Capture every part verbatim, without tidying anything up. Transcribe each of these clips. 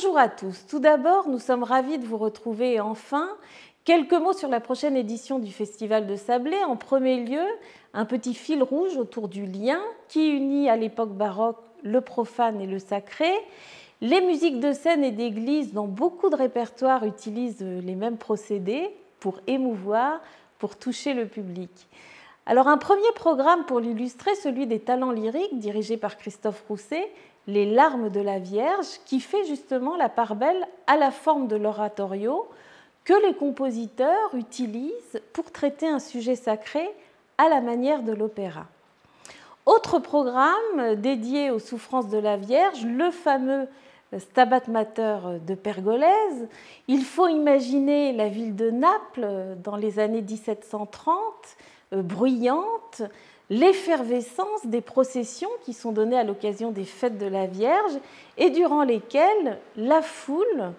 Bonjour à tous. Tout d'abord, nous sommes ravis de vous retrouver et enfin, quelques mots sur la prochaine édition du Festival de Sablé. En premier lieu, un petit fil rouge autour du lien qui unit à l'époque baroque le profane et le sacré. Les musiques de scène et d'église dans beaucoup de répertoires utilisent les mêmes procédés pour émouvoir, pour toucher le public. Alors un premier programme pour l'illustrer, celui des talents lyriques, dirigé par Christophe Rousset, Les larmes de la Vierge, qui fait justement la part belle à la forme de l'oratorio que les compositeurs utilisent pour traiter un sujet sacré à la manière de l'opéra. Autre programme dédié aux souffrances de la Vierge, le fameux Stabat Mater de Pergolèse. Il faut imaginer la ville de Naples dans les années mille sept cent trente, bruyante, l'effervescence des processions qui sont données à l'occasion des fêtes de la Vierge et durant lesquelles la foule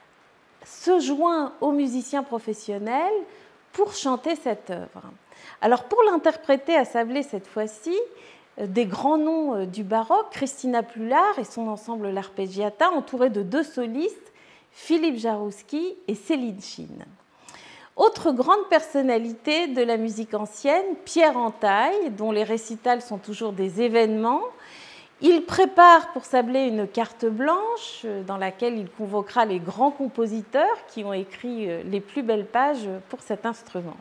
se joint aux musiciens professionnels pour chanter cette œuvre. Alors pour l'interpréter à Sablé cette fois-ci, des grands noms du baroque, Christina Pluhar et son ensemble l'Arpeggiata, entourés de deux solistes, Philippe Jaroussky et Céline Chine. Autre grande personnalité de la musique ancienne, Pierre Antaille, dont les récitals sont toujours des événements. Il prépare pour Sablé une carte blanche dans laquelle il convoquera les grands compositeurs qui ont écrit les plus belles pages pour cet instrument.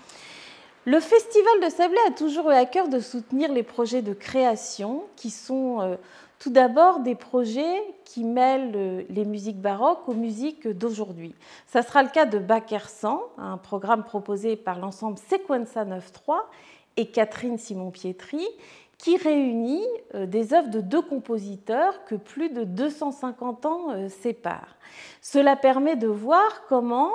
Le Festival de Sablé a toujours eu à cœur de soutenir les projets de création qui sont tout d'abord des projets qui mêlent les musiques baroques aux musiques d'aujourd'hui. Ça sera le cas de Baquersan, un programme proposé par l'ensemble Sequenza neuf trois et Catherine Simon-Pietri, qui réunit des œuvres de deux compositeurs que plus de deux cent cinquante ans séparent. Cela permet de voir comment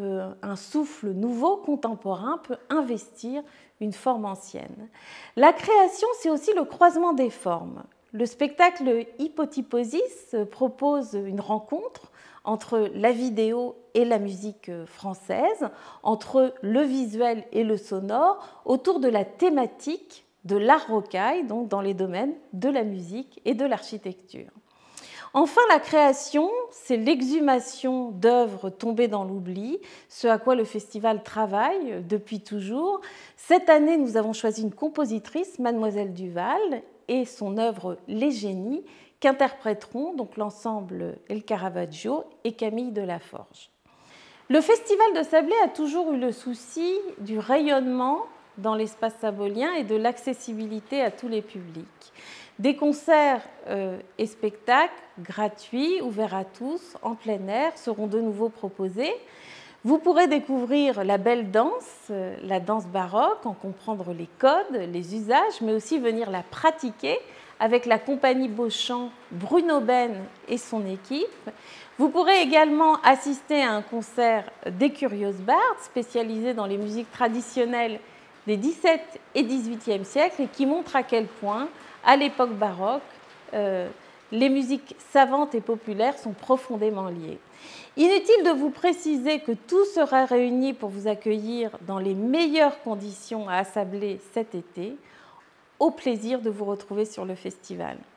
un souffle nouveau, contemporain, peut investir une forme ancienne. La création, c'est aussi le croisement des formes. Le spectacle Hypotyposis propose une rencontre entre la vidéo et la musique française, entre le visuel et le sonore, autour de la thématique de l'art rocaille, donc dans les domaines de la musique et de l'architecture. Enfin, la création, c'est l'exhumation d'œuvres tombées dans l'oubli, ce à quoi le festival travaille depuis toujours. Cette année, nous avons choisi une compositrice, Mademoiselle Duval, et son œuvre Les Génies, qu'interpréteront donc l'ensemble El Caravaggio et Camille Delaforge. Le Festival de Sablé a toujours eu le souci du rayonnement dans l'espace sabolien et de l'accessibilité à tous les publics. Des concerts euh, et spectacles gratuits, ouverts à tous, en plein air, seront de nouveau proposés. Vous pourrez découvrir la belle danse, euh, la danse baroque, en comprendre les codes, les usages, mais aussi venir la pratiquer avec la compagnie Beauchamp, Bruno Ben et son équipe. Vous pourrez également assister à un concert des Curious Bards, spécialisé dans les musiques traditionnelles des dix-septième et dix-huitième siècles et qui montre à quel point, à l'époque baroque, euh, les musiques savantes et populaires sont profondément liées. Inutile de vous préciser que tout sera réuni pour vous accueillir dans les meilleures conditions à Sablé cet été. Au plaisir de vous retrouver sur le festival.